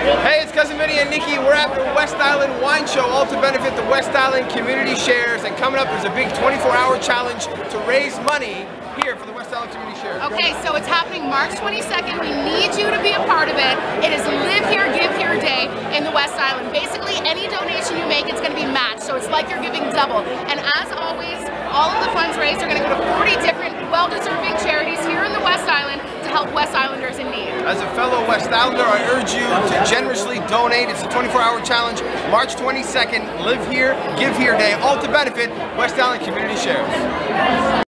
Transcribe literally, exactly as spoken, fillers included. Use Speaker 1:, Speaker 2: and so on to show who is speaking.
Speaker 1: Hey, it's Cousin Vinny and Nikki. We're at the West Island Wine Show, all to benefit the West Island Community Shares. And coming up, there's a big twenty-four hour challenge to raise money here for the West Island Community Shares.
Speaker 2: Okay, so it's happening March twenty-second. We need you to be a part of it. It is Live Here, Give Here Day in the West Island. Basically, any donation you make, it's going to be matched. So it's like you're giving double. And as always, all of the funds raised are going to go to forty different well-deserving charities here in the West Island to help West Islanders in need.
Speaker 1: As a fellow West Islander, I urge you to generously donate. It's a twenty-four hour challenge, March twenty-second, Live Here, Give Here Day, all to benefit West Island Community Shares.